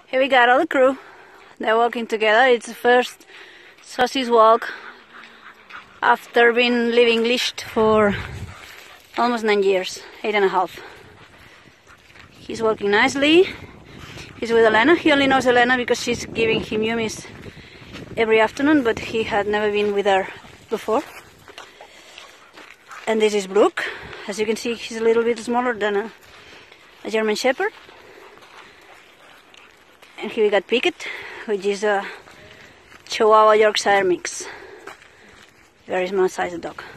Here we got all the crew. They're walking together. It's the first sausage walk after being living leashed for almost 9 years, 8.5. He's walking nicely. He's with Elena. He only knows Elena because she's giving him yumis every afternoon, but he had never been with her before. And this is Brooke. As you can see, he's a little bit smaller than a German Shepherd. And here we got Picket, which is a Chihuahua Yorkshire mix. Very small sized dog.